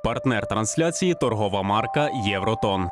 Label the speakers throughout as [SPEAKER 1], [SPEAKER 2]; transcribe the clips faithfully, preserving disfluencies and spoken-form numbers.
[SPEAKER 1] Партнер трансляції – торгова марка «Євротон».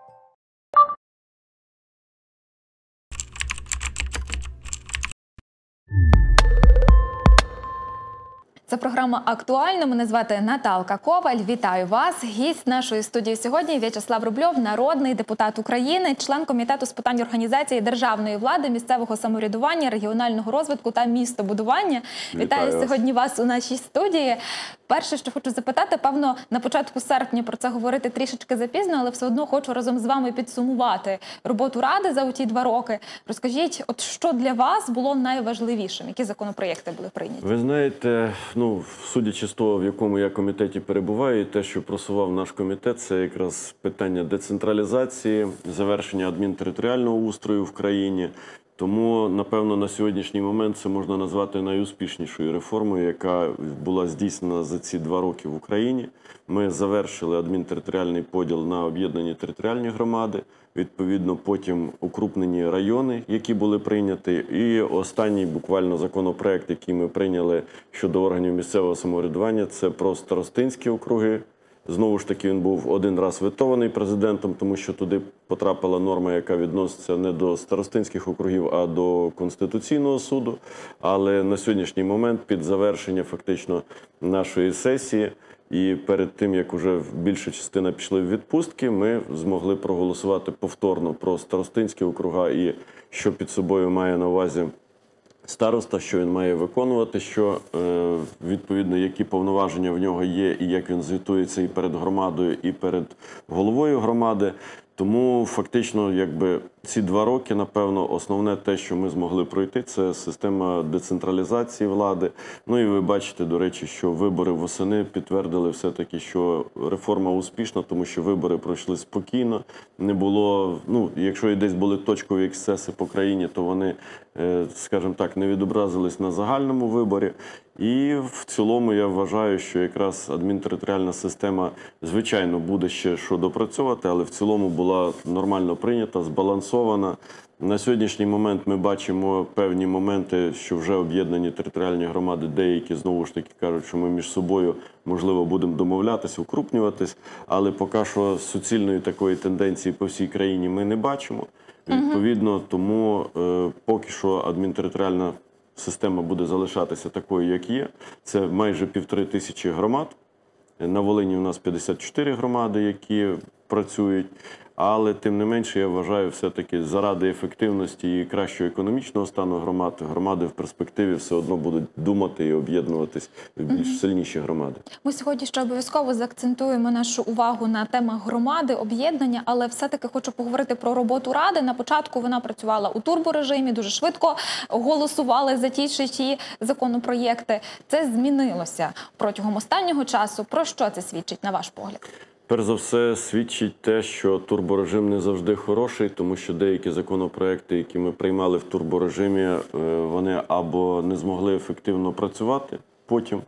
[SPEAKER 2] Це програма «Актуально». Мене звати Наталка Коваль. Вітаю вас. Гість нашої студії сьогодні – В'ячеслав Рубльов, народний депутат України, член Комітету з питань організації державної влади, місцевого самоврядування, регіонального розвитку та містобудування. Вітаю, Вітаю сьогодні вас у нашій студії. Перше, що хочу запитати, певно, на початку серпня про це говорити трішечки запізно, але все одно хочу разом з вами підсумувати роботу Ради за ті два роки. Розкажіть, от що для вас було найважливішим? Які законопроєкти були прийняті?
[SPEAKER 3] Ви знаєте, ну, судячи з того, в якому я комітеті перебуваю, і те, що просував наш комітет, це якраз питання децентралізації, завершення адмінтериторіального устрою в країні. Тому, напевно, на сьогоднішній момент це можна назвати найуспішнішою реформою, яка була здійснена за ці два роки в Україні. Ми завершили адмінтериторіальний поділ на об'єднані територіальні громади, відповідно потім укрупнені райони, які були прийняті, і останній буквально законопроект, який ми прийняли щодо органів місцевого самоврядування, це про старостинські округи. Знову ж таки, він був один раз ветований президентом, тому що туди потрапила норма, яка відноситься не до старостинських округів, а до Конституційного суду. Але на сьогоднішній момент, під завершення фактично нашої сесії, і перед тим, як вже більша частина пішли в відпустки, ми змогли проголосувати повторно про старостинські округа і що під собою має на увазі староста, що він має виконувати, що, відповідно, які повноваження в нього є, і як він звітується і перед громадою, і перед головою громади. Тому фактично, якби, ці два роки, напевно, основне те, що ми змогли пройти, це система децентралізації влади. Ну і ви бачите, до речі, що вибори восени підтвердили все-таки, що реформа успішна, тому що вибори пройшли спокійно. Не було, ну, якщо і десь були точкові ексцеси по країні, то вони, скажімо так, не відобразились на загальному виборі. І в цілому я вважаю, що якраз адмінтериторіальна система, звичайно, буде ще що допрацьовувати, але в цілому була нормально прийнята, збалансована. На сьогоднішній момент ми бачимо певні моменти, що вже об'єднані територіальні громади, деякі знову ж таки кажуть, що ми між собою, можливо, будемо домовлятися, укрупнюватись, але поки що суцільної такої тенденції по всій країні ми не бачимо. Відповідно, тому е, поки що адмінтериторіальна система буде залишатися такою, як є. Це майже півтори тисячі громад. На Волині у нас п'ятдесят чотири громади, які працюють. Але, тим не менше, я вважаю, все-таки заради ефективності і кращого економічного стану громад, громади в перспективі все одно будуть думати і об'єднуватись в більш сильніші громади.
[SPEAKER 2] Ми сьогодні ще обов'язково заакцентуємо нашу увагу на темах громади, об'єднання, але все-таки хочу поговорити про роботу Ради. На початку вона працювала у турборежимі, дуже швидко голосували за ті чи ті законопроєкти. Це змінилося протягом останнього часу. Про що це свідчить, на ваш погляд?
[SPEAKER 3] Перш за все, свідчить те, що турборежим не завжди хороший, тому що деякі законопроекти, які ми приймали в турборежимі, вони або не змогли ефективно працювати потім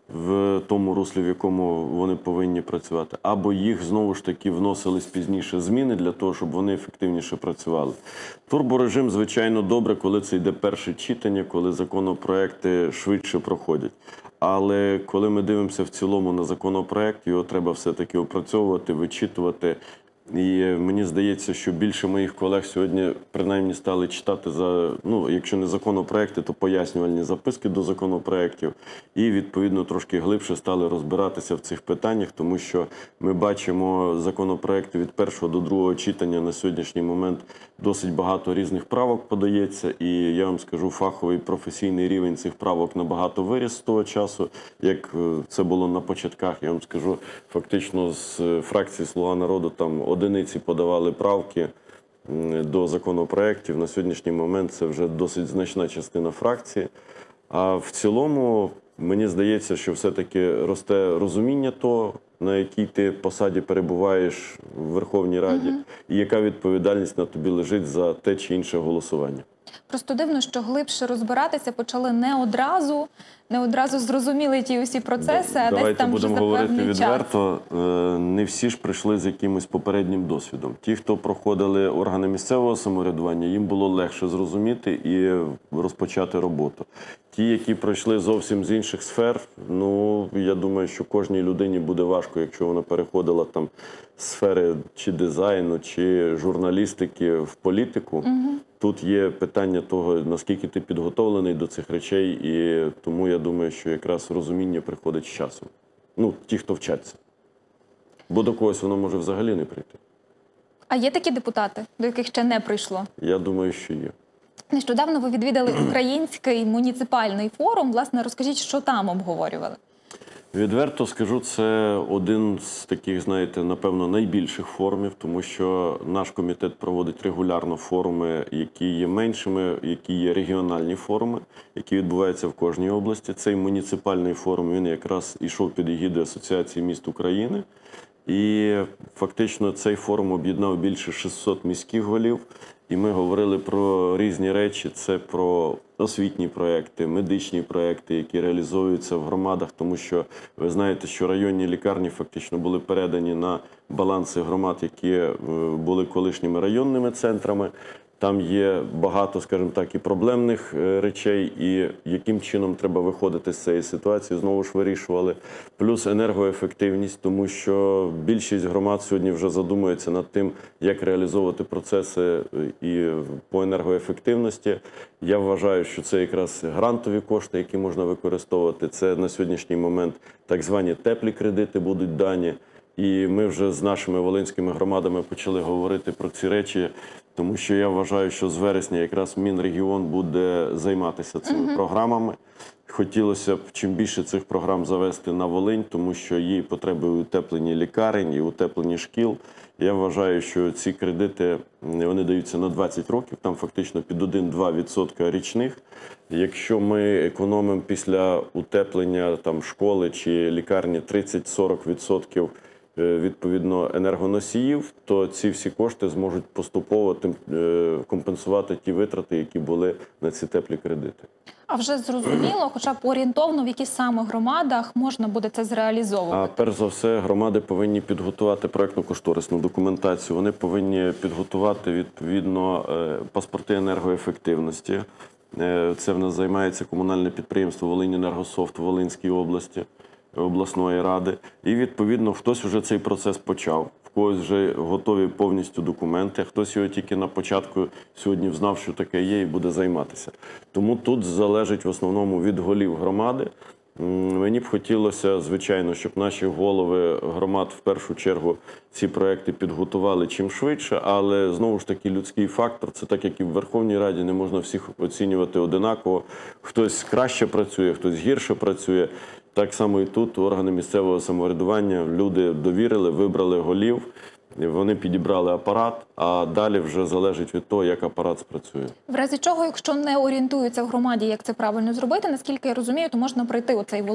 [SPEAKER 3] в тому руслі, в якому вони повинні працювати, або їх знову ж таки вносились пізніше зміни для того, щоб вони ефективніше працювали. Турборежим, звичайно, добре, коли це йде перше читання, коли законопроекти швидше проходять. Але коли ми дивимося в цілому на законопроект, його треба все-таки опрацьовувати, вичитувати. І мені здається, що більше моїх колег сьогодні принаймні стали читати, за, ну, якщо не законопроекти, то пояснювальні записки до законопроектів. І, відповідно, трошки глибше стали розбиратися в цих питаннях, тому що ми бачимо законопроекти від першого до другого читання на сьогоднішній момент досить багато різних правок подається. І я вам скажу, фаховий професійний рівень цих правок набагато виріс з того часу, як це було на початках. Я вам скажу, фактично з фракції «Слуга народу» там одиниці подавали правки до законопроєктів. На сьогоднішній момент це вже досить значна частина фракції. А в цілому, мені здається, що все-таки росте розуміння того, на якій ти посаді перебуваєш в Верховній Раді, угу. і яка відповідальність на тобі лежить за те чи інше голосування.
[SPEAKER 2] Просто дивно, що глибше розбиратися почали не одразу, не одразу зрозуміли ті усі процеси, а десь
[SPEAKER 3] Давайте
[SPEAKER 2] там вже
[SPEAKER 3] будемо
[SPEAKER 2] за
[SPEAKER 3] говорити
[SPEAKER 2] певний час.
[SPEAKER 3] відверто. е, Не всі ж прийшли з якимось попереднім досвідом. Ті, хто проходили органи місцевого самоврядування, їм було легше зрозуміти і розпочати роботу. Ті, які пройшли зовсім з інших сфер, ну, я думаю, що кожній людині буде важко, якщо вона переходила там з сфери чи дизайну, чи журналістики в політику. Угу. Тут є питання того, наскільки ти підготовлений до цих речей, і тому я думаю, що якраз розуміння приходить з часом. Ну, ті, хто вчаться. Бо до когось воно може взагалі не прийти.
[SPEAKER 2] А є такі депутати, до яких ще не прийшло?
[SPEAKER 3] Я думаю, що є.
[SPEAKER 2] Нещодавно ви відвідали Український муніципальний форум. Власне, розкажіть, що там обговорювали?
[SPEAKER 3] Відверто скажу, це один з таких, знаєте, напевно, найбільших форумів, тому що наш комітет проводить регулярно форуми, які є меншими, які є регіональні форуми, які відбуваються в кожній області. Цей муніципальний форум, він якраз ішов під егідою Асоціації міст України. І фактично цей форум об'єднав більше шістсот міських голів. І ми говорили про різні речі. Це про освітні проекти, медичні проекти, які реалізовуються в громадах. Тому що ви знаєте, що районні лікарні фактично були передані на баланси громад, які були колишніми районними центрами. Там є багато, скажімо так, і проблемних речей, і яким чином треба виходити з цієї ситуації, знову ж вирішували. Плюс енергоефективність, тому що більшість громад сьогодні вже задумується над тим, як реалізовувати процеси і по енергоефективності. Я вважаю, що це якраз грантові кошти, які можна використовувати. Це на сьогоднішній момент так звані теплі кредити будуть дані. І ми вже з нашими волинськими громадами почали говорити про ці речі, тому що я вважаю, що з вересня якраз Мінрегіон буде займатися цими uh-huh. програмами. Хотілося б чим більше цих програм завести на Волинь, тому що є потреби у утепленні лікарень і утепленні шкіл. Я вважаю, що ці кредити, вони даються на двадцять років, там фактично під один-два відсотки річних. Якщо ми економимо після утеплення там, школи чи лікарні тридцять-сорок відсотків відповідно енергоносіїв, то ці всі кошти зможуть поступово компенсувати ті витрати, які були на ці теплі кредити.
[SPEAKER 2] А вже зрозуміло, хоча б орієнтовно, в яких саме громадах можна буде це зреалізовувати?
[SPEAKER 3] А перш за все, громади повинні підготувати проєктно-кошторисну документацію, вони повинні підготувати відповідно паспорти енергоефективності. Це в нас займається комунальне підприємство «Волиньенергософт» в Волинській області, обласної ради. І, відповідно, хтось вже цей процес почав. В когось вже готові повністю документи, хтось його тільки на початку сьогодні взнав, що таке є, і буде займатися. Тому тут залежить в основному від голів громади. Мені б хотілося, звичайно, щоб наші голови громад в першу чергу ці проекти підготували чим швидше, але знову ж таки людський фактор, це так, як і в Верховній Раді, не можна всіх оцінювати одинаково. Хтось краще працює, хтось гірше працює. Так само і тут органи місцевого самоврядування, люди довірили, вибрали голів, вони підібрали апарат, а далі вже залежить від того, як апарат спрацює.
[SPEAKER 2] В разі чого, якщо не орієнтуються в громаді, як це правильно зробити, наскільки я розумію, то можна пройти у цей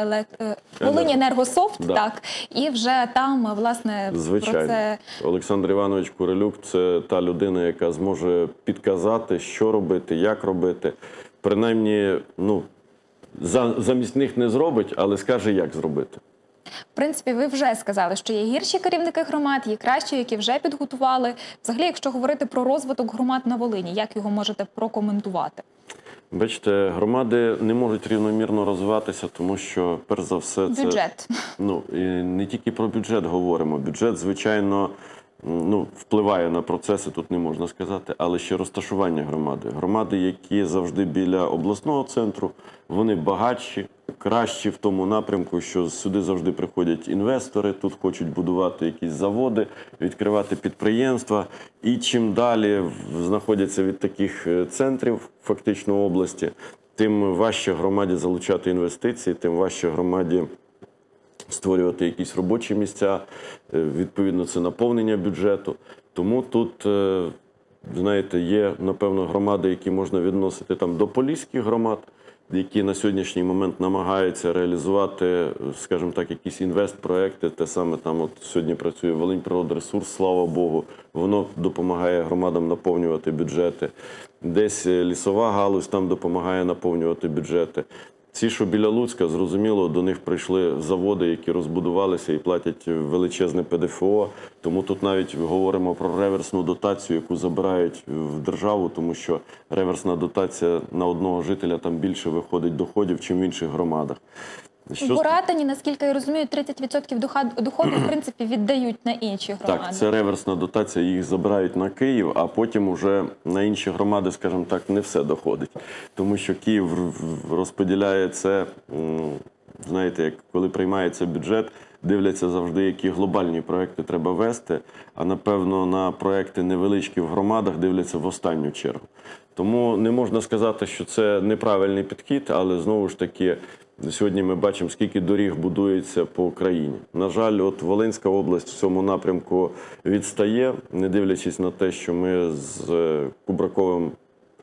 [SPEAKER 2] Волиньенергософт,
[SPEAKER 3] да.
[SPEAKER 2] так, і вже там, власне,
[SPEAKER 3] Звичайно.
[SPEAKER 2] про це...
[SPEAKER 3] Олександр Іванович Курилюк – це та людина, яка зможе підказати, що робити, як робити. Принаймні, ну, замість них не зробить, але скаже, як зробити.
[SPEAKER 2] В принципі, ви вже сказали, що є гірші керівники громад, є кращі, які вже підготували. Взагалі, якщо говорити про розвиток громад на Волині, як його можете прокоментувати?
[SPEAKER 3] Бачите, громади не можуть рівномірно розвиватися, тому що, перш за все, це...
[SPEAKER 2] Бюджет.
[SPEAKER 3] Ну, і не тільки про бюджет говоримо. Бюджет, звичайно, ну, впливає на процеси, тут не можна сказати, але ще розташування громади. Громади, які завжди біля обласного центру, вони багатші, кращі в тому напрямку, що сюди завжди приходять інвестори, тут хочуть будувати якісь заводи, відкривати підприємства. І чим далі знаходяться від таких центрів фактично області, тим важче громаді залучати інвестиції, тим важче громаді створювати якісь робочі місця, відповідно, це наповнення бюджету. Тому тут, знаєте, є, напевно, громади, які можна відносити там до поліських громад, які на сьогоднішній момент намагаються реалізувати, скажімо так, якісь інвестпроекти. Те саме там от сьогодні працює Волиньприродресурс, слава Богу, воно допомагає громадам наповнювати бюджети. Десь лісова галузь там допомагає наповнювати бюджети. Ці, що біля Луцька, зрозуміло, до них прийшли заводи, які розбудувалися і платять величезне Пе Де Фе О. Тому тут навіть говоримо про реверсну дотацію, яку забирають в державу, тому що реверсна дотація на одного жителя там більше виходить доходів, чим в інших громадах.
[SPEAKER 2] Що... В Боратині, наскільки я розумію, тридцять відсотків доходу, в принципі, віддають на інші громади.
[SPEAKER 3] Так, це реверсна дотація, їх забирають на Київ, а потім уже на інші громади, скажімо так, не все доходить. Тому що Київ розподіляє це, знаєте, як коли приймається бюджет, дивляться завжди, які глобальні проекти треба вести, а напевно на проекти невеличкі в громадах дивляться в останню чергу. Тому не можна сказати, що це неправильний підхід, але знову ж таки, сьогодні ми бачимо, скільки доріг будується по країні. На жаль, от Волинська область в цьому напрямку відстає, не дивлячись на те, що ми з Кубраковим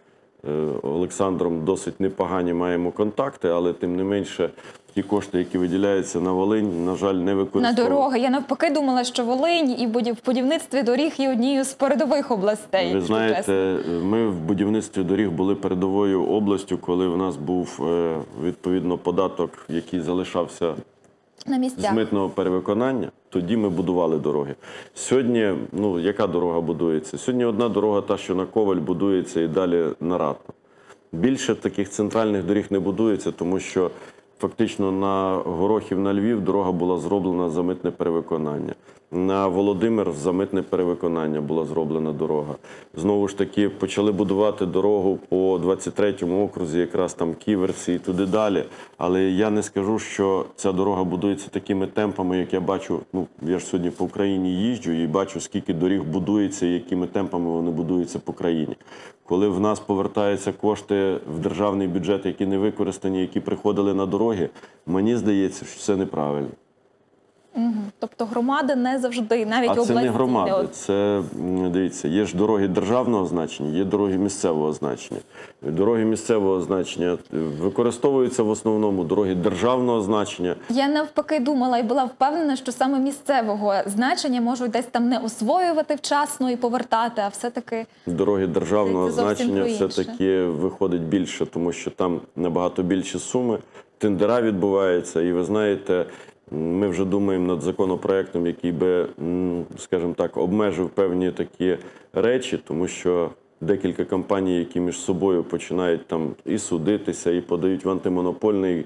[SPEAKER 3] Олександром досить непогані маємо контакти, але тим не менше ті кошти, які виділяються на Волинь, на жаль, не використовуються.
[SPEAKER 2] На дороги. Я навпаки думала, що Волинь і в будівництві доріг є однією з передових областей.
[SPEAKER 3] Ви знаєте, ми в будівництві доріг були передовою областю, коли в нас був відповідно податок, який залишався
[SPEAKER 2] на
[SPEAKER 3] з митного перевиконання. Тоді ми будували дороги. Сьогодні, ну, яка дорога будується? Сьогодні одна дорога, та, що на Коваль, будується і далі на Ратно. Більше таких центральних доріг не будується, тому що фактично на Горохів, на Львів дорога була зроблена за митне перевиконання. На Володимир за митне перевиконання була зроблена дорога. Знову ж таки, почали будувати дорогу по двадцять третьому окрузі, якраз там Ківерці і туди далі. Але я не скажу, що ця дорога будується такими темпами, як я бачу, ну, я ж сьогодні по Україні їжджу і бачу, скільки доріг будується і якими темпами вони будуються по країні. Коли в нас повертаються кошти в державний бюджет, які не використані, які приходили на дороги, мені здається, що це неправильно.
[SPEAKER 2] Угу. Тобто громади не завжди, навіть області.
[SPEAKER 3] А це не громади, це, дивіться, є ж дороги державного значення, є дороги місцевого значення. Дороги місцевого значення використовуються в основному, дороги державного значення.
[SPEAKER 2] Я навпаки думала і була впевнена, що саме місцевого значення можуть десь там не освоювати вчасно і повертати, а все-таки...
[SPEAKER 3] Дороги державного значення все-таки виходить більше, тому що там набагато більші суми, тендера відбуваються, і ви знаєте, ми вже думаємо над законопроектом, який би, скажімо так, обмежив певні такі речі, тому що декілька компаній, які між собою починають там і судитися, і подають в антимонопольний,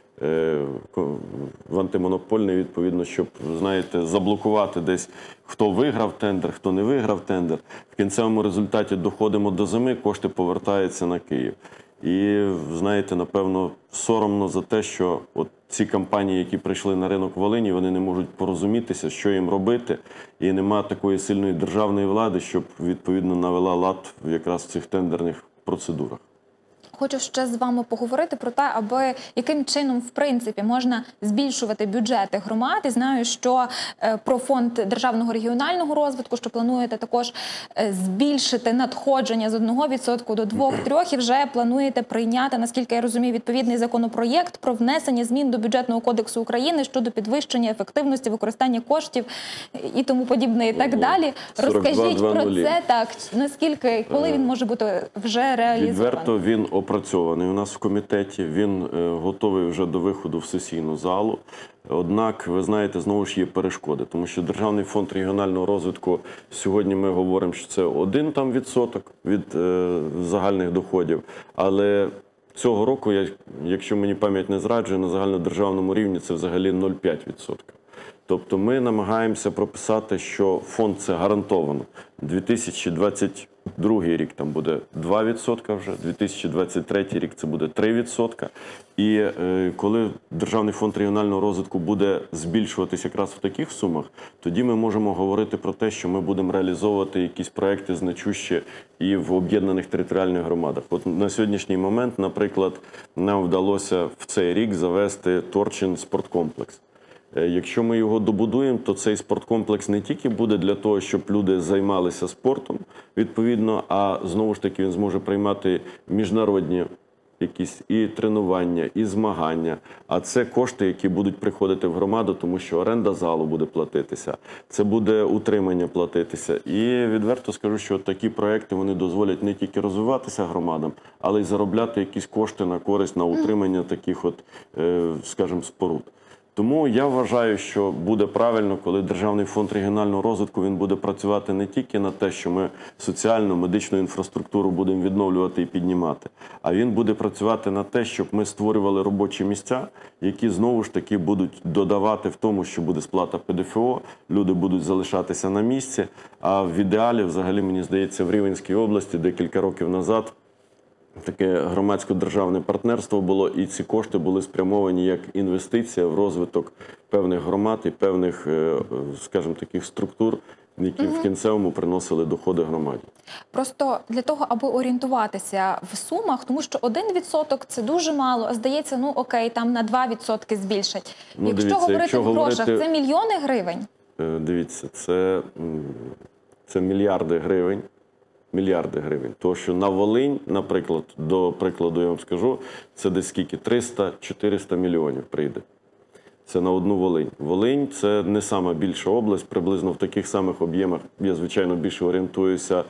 [SPEAKER 3] в антимонопольний, відповідно, щоб, знаєте, заблокувати десь, хто виграв тендер, хто не виграв тендер. В кінцевому результаті доходимо до зими, кошти повертаються на Київ. І, знаєте, напевно, соромно за те, що от ці компанії, які прийшли на ринок Волині, вони не можуть порозумітися, що їм робити. І немає такої сильної державної влади, щоб, відповідно, навела лад якраз в цих тендерних процедурах.
[SPEAKER 2] Хочу ще з вами поговорити про те, аби яким чином, в принципі, можна збільшувати бюджети громад. І знаю, що про фонд державного регіонального розвитку, що плануєте також збільшити надходження з одного відсотка до двох-трьох, і вже плануєте прийняти, наскільки я розумію, відповідний законопроєкт про внесення змін до Бюджетного кодексу України щодо підвищення ефективності використання коштів і тому подібне, і так далі. Розкажіть про це, так, наскільки, коли він може бути вже реалізований?
[SPEAKER 3] Відверто він опрацьований у нас в комітеті, він готовий вже до виходу в сесійну залу. Однак, ви знаєте, знову ж є перешкоди, тому що Державний фонд регіонального розвитку, сьогодні ми говоримо, що це один там відсоток від е, загальних доходів, але цього року, я, якщо мені пам'ять не зраджує, на загальнодержавному рівні це взагалі нуль цілих п'ять десятих відсотка. Тобто ми намагаємося прописати, що фонд це гарантовано. дві тисячі двадцять другий рік там буде два відсотки вже, дві тисячі двадцять третій рік це буде три відсотки. І е, коли Державний фонд регіонального розвитку буде збільшуватись якраз в таких сумах, тоді ми можемо говорити про те, що ми будемо реалізовувати якісь проекти значущі і в об'єднаних територіальних громадах. От на сьогоднішній момент, наприклад, нам вдалося в цей рік завести Торчин спорткомплекс. Якщо ми його добудуємо, то цей спорткомплекс не тільки буде для того, щоб люди займалися спортом, відповідно, а знову ж таки він зможе приймати міжнародні якісь і тренування, і змагання. А це кошти, які будуть приходити в громаду, тому що оренда залу буде платитися, це буде утримання платитися. І відверто скажу, що такі проекти вони дозволять не тільки розвиватися громадам, але й заробляти якісь кошти на користь, на утримання таких от, скажімо, споруд. Тому я вважаю, що буде правильно, коли Державний фонд регіонального розвитку він буде працювати не тільки на те, що ми соціальну, медичну інфраструктуру будемо відновлювати і піднімати, а він буде працювати на те, щоб ми створювали робочі місця, які знову ж таки будуть додавати в тому, що буде сплата Пе Де Фе О, люди будуть залишатися на місці, а в ідеалі, взагалі, мені здається, в Рівненській області декілька років назад таке громадсько-державне партнерство було, і ці кошти були спрямовані як інвестиція в розвиток певних громад і певних, скажімо, таких структур, які в кінцевому приносили доходи громаді.
[SPEAKER 2] Просто для того, аби орієнтуватися в сумах, тому що один відсоток – це дуже мало, а здається, ну окей, там на два відсотки збільшать.
[SPEAKER 3] Ну,
[SPEAKER 2] якщо
[SPEAKER 3] дивіться,
[SPEAKER 2] говорити
[SPEAKER 3] якщо
[SPEAKER 2] в грошах,
[SPEAKER 3] говорити...
[SPEAKER 2] це мільйони гривень?
[SPEAKER 3] Дивіться, це, це мільярди гривень. Мільярди гривень. Тому що на Волинь, наприклад, до прикладу я вам скажу, це десь скільки? триста-чотириста мільйонів прийде. Це на одну Волинь. Волинь – це не сама більша область, приблизно в таких самих об'ємах. Я, звичайно, більше орієнтуюся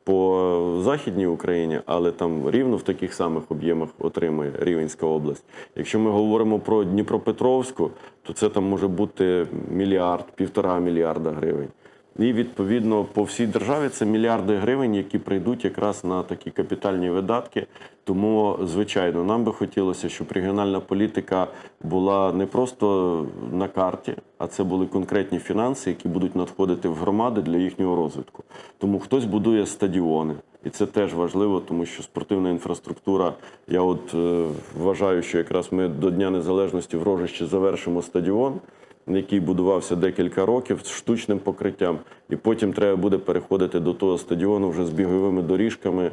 [SPEAKER 3] по Західній Україні, але там рівно в таких самих об'ємах отримує Рівненська область. Якщо ми говоримо про Дніпропетровську, то це там може бути мільярд, півтора мільярда гривень. І, відповідно, по всій державі це мільярди гривень, які прийдуть якраз на такі капітальні видатки. Тому, звичайно, нам би хотілося, щоб регіональна політика була не просто на карті, а це були конкретні фінанси, які будуть надходити в громади для їхнього розвитку. Тому хтось будує стадіони. І це теж важливо, тому що спортивна інфраструктура, я от е, вважаю, що якраз ми до Дня Незалежності в Рожищі завершимо стадіон, який будувався декілька років з штучним покриттям. І потім треба буде переходити до того стадіону вже з біговими доріжками,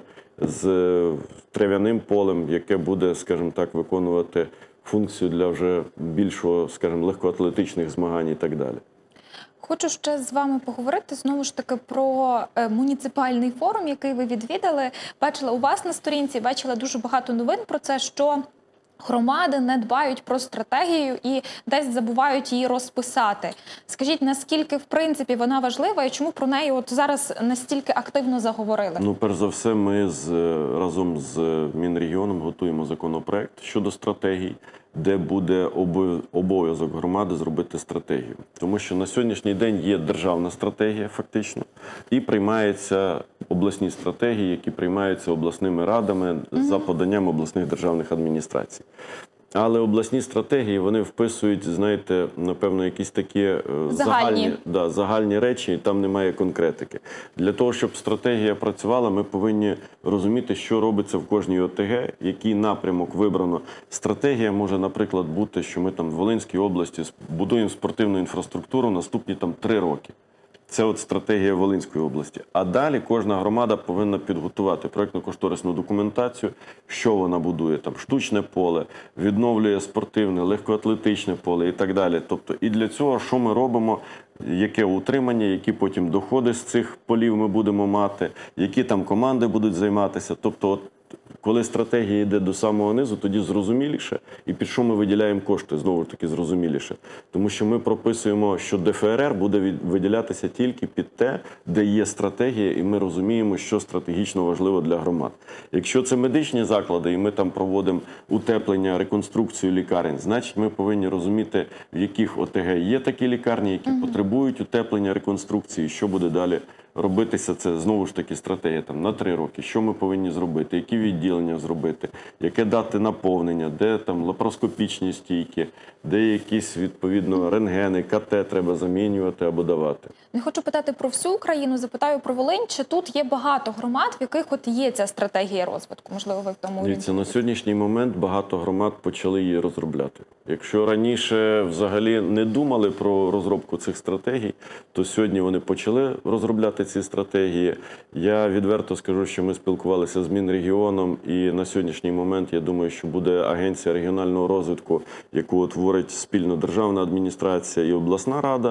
[SPEAKER 3] з трав'яним полем, яке буде, скажімо так, виконувати функцію для вже більшого, скажімо, легкоатлетичних змагань і так далі.
[SPEAKER 2] Хочу ще з вами поговорити знову ж таки про муніципальний форум, який ви відвідали. Бачила у вас на сторінці, бачила дуже багато новин про це, що громади не дбають про стратегію і десь забувають її розписати. Скажіть, наскільки, в принципі, вона важлива і чому про неї от зараз настільки активно заговорили?
[SPEAKER 3] Ну, перш за все, ми з, разом з Мінрегіоном готуємо законопроект щодо стратегій, де буде обов'язок громади зробити стратегію. Тому що на сьогоднішній день є державна стратегія, фактично, і приймаються обласні стратегії, які приймаються обласними радами mm-hmm. за поданням обласних державних адміністрацій. Але обласні стратегії, вони вписують, знаєте, напевно, якісь такі загальні, загальні, да, загальні речі, і там немає конкретики. Для того, щоб стратегія працювала, ми повинні розуміти, що робиться в кожній О Те Ге, який напрямок вибрано. Стратегія може, наприклад, бути, що ми там в Волинській області будуємо спортивну інфраструктуру наступні там три роки. Це от стратегія Волинської області. А далі кожна громада повинна підготувати проєктно-кошторисну документацію, що вона будує, там штучне поле, відновлює спортивне, легкоатлетичне поле і так далі. Тобто і для цього, що ми робимо, яке утримання, які потім доходи з цих полів ми будемо мати, які там команди будуть займатися. Тобто от коли стратегія йде до самого низу, тоді зрозуміліше, і під що ми виділяємо кошти, знову ж таки зрозуміліше. Тому що ми прописуємо, що Де Еф Ер Ер буде виділятися тільки під те, де є стратегія, і ми розуміємо, що стратегічно важливо для громад. Якщо це медичні заклади, і ми там проводимо утеплення, реконструкцію лікарень, значить ми повинні розуміти, в яких О Те Ге є такі лікарні, які угу. потребують утеплення, реконструкції, що буде далі робитися. Це знову ж таки стратегія там на три роки. Що ми повинні зробити, які відділення зробити, яке дати наповнення, де там лапароскопічні стійки, де якісь відповідно рентгени, Ка Те треба замінювати або давати.
[SPEAKER 2] Не хочу питати про всю Україну, запитаю про Волинь. Чи тут є багато громад, в яких от є ця стратегія розвитку? Можливо, ви в тому
[SPEAKER 3] Дивіться, на сьогоднішній момент багато громад почали її розробляти. Якщо раніше взагалі не думали про розробку цих стратегій, то сьогодні вони почали розробляти ці стратегії. Я відверто скажу, що ми спілкувалися з Мінрегіоном, і на сьогоднішній момент, я думаю, що буде агенція регіонального розвитку, яку творить спільно державна адміністрація і обласна рада.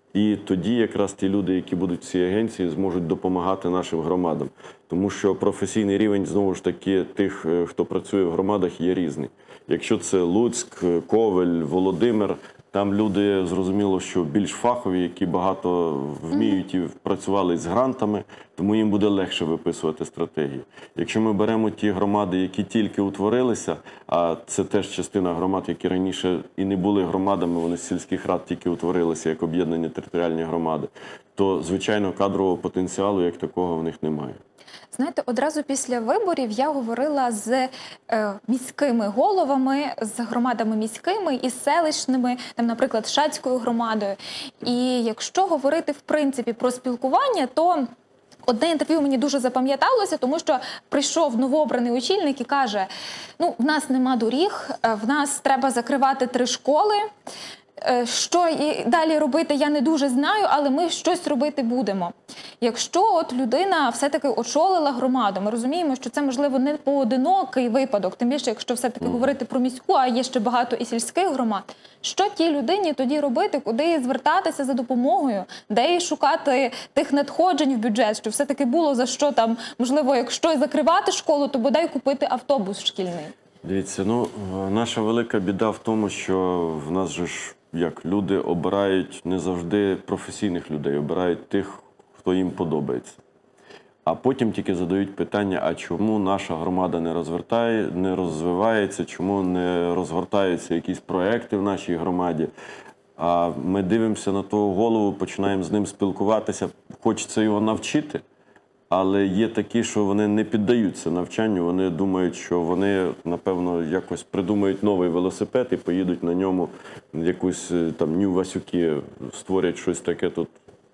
[SPEAKER 3] І тоді якраз ті люди, які будуть в цій агенції, зможуть допомагати нашим громадам. Тому що професійний рівень, знову ж таки, тих, хто працює в громадах, є різний. Якщо це Луцьк, Ковель, Володимир, там люди, зрозуміло, що більш фахові, які багато вміють і працювали з грантами, тому їм буде легше виписувати стратегії. Якщо ми беремо ті громади, які тільки утворилися, а це теж частина громад, які раніше і не були громадами, вони з сільських рад тільки утворилися як об'єднані територіальні громади, то, звичайно, кадрового потенціалу як такого в них немає.
[SPEAKER 2] Знаєте, одразу після виборів я говорила з е, міськими головами, з громадами міськими і селищними, там, наприклад, Шацькою громадою. І якщо говорити, в принципі, про спілкування, то одне інтерв'ю мені дуже запам'яталося, тому що прийшов новообраний очільник і каже, ну, в нас нема доріг, в нас треба закривати три школи, що і далі робити, я не дуже знаю, але ми щось робити будемо. Якщо от людина все-таки очолила громаду, ми розуміємо, що це, можливо, не поодинокий випадок, тим більше, якщо все-таки mm. говорити про міську, а є ще багато і сільських громад. Що тій людині тоді робити, куди звертатися за допомогою, де їй шукати тих надходжень в бюджет, щоб все-таки було за що там, можливо, якщо закривати школу, то бодай купити автобус шкільний?
[SPEAKER 3] Дивіться, ну, наша велика біда в тому, що в нас же ж, як люди обирають не завжди професійних людей, обирають тих, хто їм подобається. А потім тільки задають питання, а чому наша громада не розвертає, не розвивається, чому не розгортаються якісь проекти в нашій громаді. А ми дивимося на того голову, починаємо з ним спілкуватися, хочеться його навчити, але є такі, що вони не піддаються навчанню, вони думають, що вони, напевно, якось придумають новий велосипед і поїдуть на ньому якусь там Нью-Васюки, створять щось таке тут.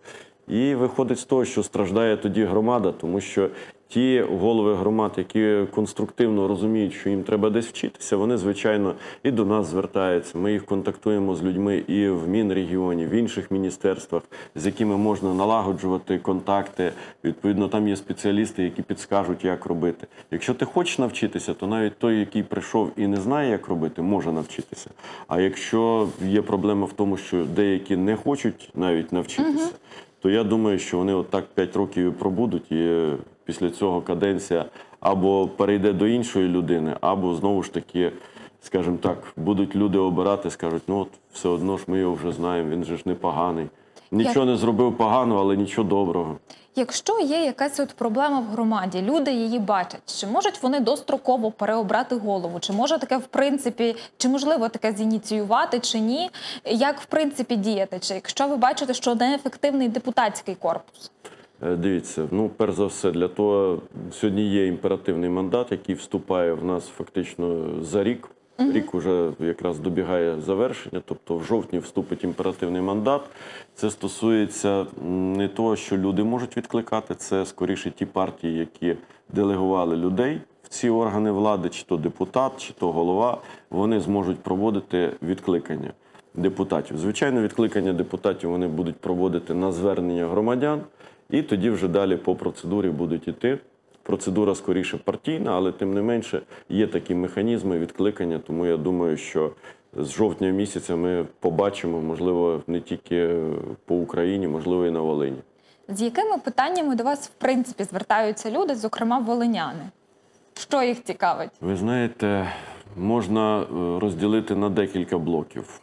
[SPEAKER 3] І виходить з того, що страждає тоді громада, тому що ті голови громад, які конструктивно розуміють, що їм треба десь вчитися, вони, звичайно, і до нас звертаються. Ми їх контактуємо з людьми і в Мінрегіоні, в інших міністерствах, з якими можна налагоджувати контакти. Відповідно, там є спеціалісти, які підскажуть, як робити. Якщо ти хочеш навчитися, то навіть той, який прийшов і не знає, як робити, може навчитися. А якщо є проблема в тому, що деякі не хочуть навіть навчитися, угу. то я думаю, що вони отак п'ять років пробудуть, і після цього каденція або перейде до іншої людини, або знову ж таки, скажімо так, будуть люди обирати, скажуть, ну от все одно ж ми його вже знаємо, він же ж непоганий. Нічого не зробив поганого, але нічого доброго.
[SPEAKER 2] Якщо є якась от проблема в громаді, люди її бачать, чи можуть вони достроково переобрати голову, чи може таке в принципі, чи можливо таке зініціювати, чи ні, як в принципі діяти, чи якщо ви бачите, що неефективний депутатський корпус?
[SPEAKER 3] Дивіться, ну, перш за все, для того сьогодні є імперативний мандат, який вступає в нас фактично за рік. Угу. Рік уже якраз добігає завершення, тобто в жовтні вступить імперативний мандат. Це стосується не того, що люди можуть відкликати, це скоріше ті партії, які делегували людей в ці органи влади, чи то депутат, чи то голова, вони зможуть проводити відкликання депутатів. Звичайно, відкликання депутатів вони будуть проводити на звернення громадян, і тоді вже далі по процедурі будуть йти. Процедура скоріше партійна, але тим не менше є такі механізми відкликання, тому я думаю, що з жовтня місяця ми побачимо, можливо, не тільки по Україні, можливо, і на Волині.
[SPEAKER 2] З якими питаннями до вас, в принципі, звертаються люди, зокрема волиняни? Що їх цікавить?
[SPEAKER 3] Ви знаєте, можна розділити на декілька блоків.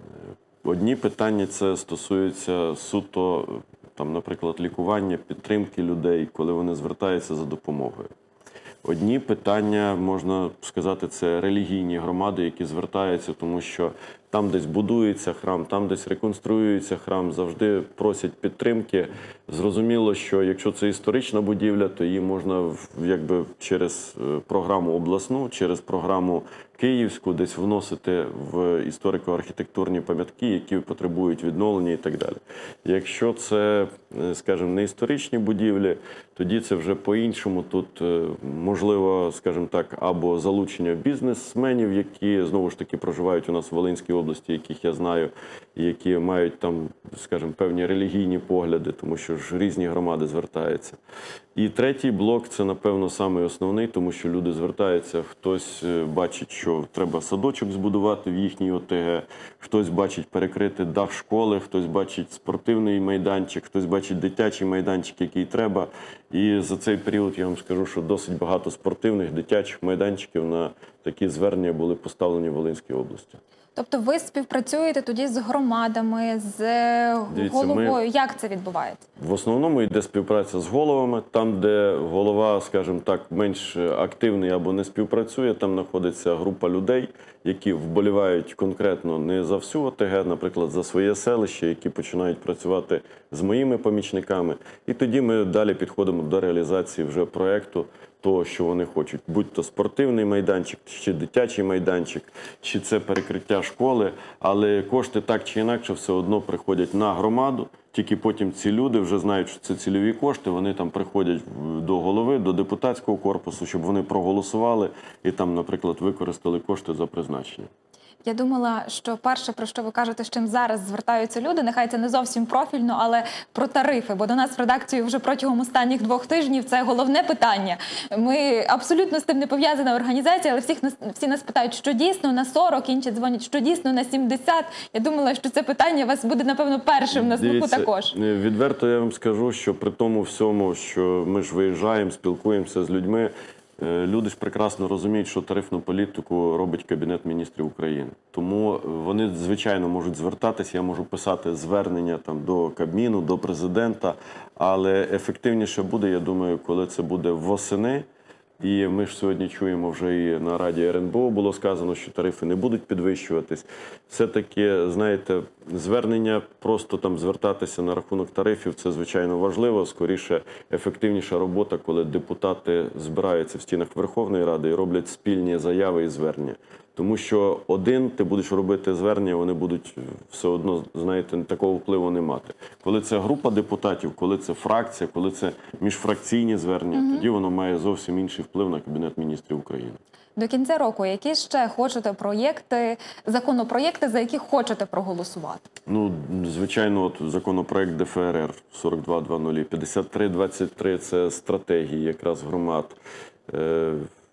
[SPEAKER 3] Одні питання це стосуються суто, там, наприклад, лікування, підтримки людей, коли вони звертаються за допомогою. Одні питання, можна сказати, це релігійні громади, які звертаються, тому що там десь будується храм, там десь реконструюється храм, завжди просять підтримки. Зрозуміло, що якщо це історична будівля, то її можна якби через програму обласну, через програму київську десь вносити в історико-архітектурні пам'ятки, які потребують відновлення і так далі. Якщо це, скажімо, не історичні будівлі, тоді це вже по-іншому. Тут можливо, скажімо так, або залучення бізнесменів, які, знову ж таки, проживають у нас в Волинській області, яких я знаю, і які мають там, скажімо, певні релігійні погляди, тому що ж різні громади звертаються. І третій блок – це, напевно, самий основний, тому що люди звертаються, хтось бачить, що треба садочок збудувати в їхній О Те Ге, хтось бачить перекрити дах школи, хтось бачить спортивний майданчик, хтось бачить дитячий майданчик, який треба. І за цей період я вам скажу, що досить багато спортивних дитячих майданчиків на такі звернення були поставлені в Волинській області.
[SPEAKER 2] Тобто ви співпрацюєте тоді з громадами, з
[SPEAKER 3] Дивіться,
[SPEAKER 2] головою?
[SPEAKER 3] ми...
[SPEAKER 2] Як це відбувається?
[SPEAKER 3] В основному йде співпраця з головами. Там, де голова, скажімо так, менш активний або не співпрацює, там знаходиться група людей, які вболівають конкретно не за всю О Те Ге, наприклад, за своє селище, які починають працювати з моїми помічниками. І тоді ми далі підходимо до реалізації вже проєкту, того, що вони хочуть. Будь-то спортивний майданчик, чи дитячий майданчик, чи це перекриття школи. Але кошти так чи інакше все одно приходять на громаду. Тільки потім ці люди вже знають, що це цільові кошти, вони там приходять до голови, до депутатського корпусу, щоб вони проголосували і там, наприклад, використали кошти за призначення.
[SPEAKER 2] Я думала, що перше, про що ви кажете, з чим зараз звертаються люди, нехай це не зовсім профільно, але про тарифи. Бо до нас в редакцію вже протягом останніх двох тижнів це головне питання. Ми абсолютно з тим не пов'язана організація, але всіх нас, всі нас питають, що дійсно на сорок, інші дзвонять, що дійсно на сімдесят. Я думала, що це питання у вас буде, напевно, першим на слуху. Дивіться, також.
[SPEAKER 3] Відверто я вам скажу, що при тому всьому, що ми ж виїжджаємо, спілкуємося з людьми, люди ж прекрасно розуміють, що тарифну політику робить Кабінет міністрів України. Тому вони, звичайно, можуть звертатися, я можу писати звернення там, до Кабміну, до президента, але ефективніше буде, я думаю, коли це буде восени. І ми ж сьогодні чуємо вже і на Раді Ер Ен Бе О було сказано, що тарифи не будуть підвищуватись. Все-таки, знаєте, звернення, просто там звертатися на рахунок тарифів, це, звичайно, важливо. Скоріше, ефективніша робота, коли депутати збираються в стінах Верховної Ради і роблять спільні заяви і звернення. Тому що один ти будеш робити звернення, вони будуть все одно, знаєте, такого впливу не мати. Коли це група депутатів, коли це фракція, коли це міжфракційні звернення, угу. тоді воно має зовсім інший вплив на Кабінет міністрів України.
[SPEAKER 2] До кінця року які ще хочете проєкти, законопроєкти, за які хочете проголосувати? Ну,
[SPEAKER 3] звичайно, от законопроект Де Фе Ер Ер сорок два двадцять, п'ятдесят три двадцять три – це стратегії якраз громад. Е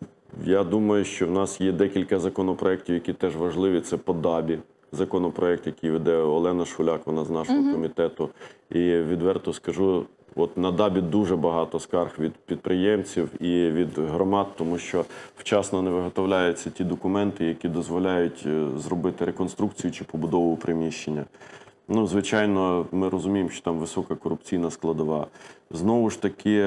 [SPEAKER 3] Я думаю, що в нас є декілька законопроєктів, які теж важливі. Це по ДАБі. Законопроєкт, який веде Олена Шуляк, вона з нашого uh-huh. комітету. І відверто скажу, от на ДАБі дуже багато скарг від підприємців і від громад, тому що вчасно не виготовляються ті документи, які дозволяють зробити реконструкцію чи побудову приміщення. Ну, звичайно, ми розуміємо, що там висока корупційна складова. Знову ж таки,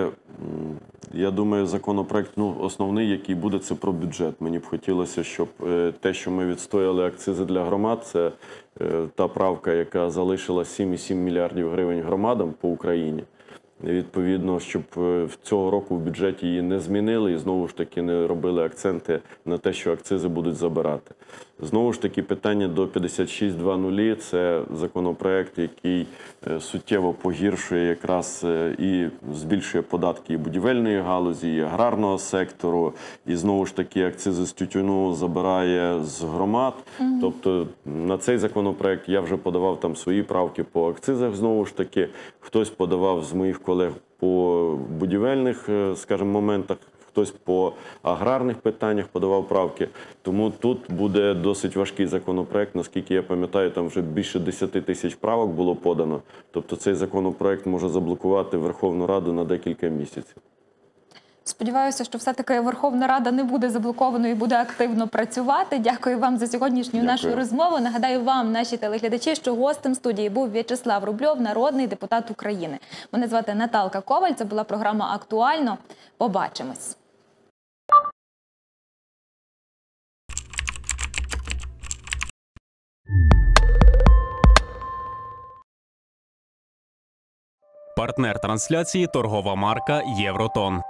[SPEAKER 3] я думаю, законопроект, ну, основний, який буде, це про бюджет. Мені б хотілося, щоб те, що ми відстояли акцизи для громад, це та правка, яка залишила сім цілих сім мільярдів гривень громадам по Україні. Відповідно, щоб цього року в бюджеті її не змінили і знову ж таки не робили акценти на те, що акцизи будуть забирати. Знову ж таки, питання до п'ятдесят шість двадцять – це законопроект, який суттєво погіршує якраз і збільшує податки і будівельної галузі, і аграрного сектору, і знову ж таки акцизи з тютюну забирає з громад. Mm-hmm. Тобто на цей законопроект я вже подавав там свої правки по акцизах, знову ж таки. Хтось подавав з моїх колег по будівельних, скажімо, моментах, хтось по аграрних питаннях подавав правки. Тому тут буде досить важкий законопроект. Наскільки я пам'ятаю, там вже більше десяти тисяч правок було подано. Тобто цей законопроект може заблокувати Верховну Раду на декілька місяців.
[SPEAKER 2] Сподіваюся, що все-таки Верховна Рада не буде заблокованою і буде активно працювати. Дякую вам за сьогоднішню Дякую. нашу розмову. Нагадаю вам, наші телеглядачі, що гостем студії був В'ячеслав Рубльов, народний депутат України. Мене звати Наталка Коваль, це була програма «Актуально». Побачимось.
[SPEAKER 1] Партнер трансляції – торгова марка «Євротон».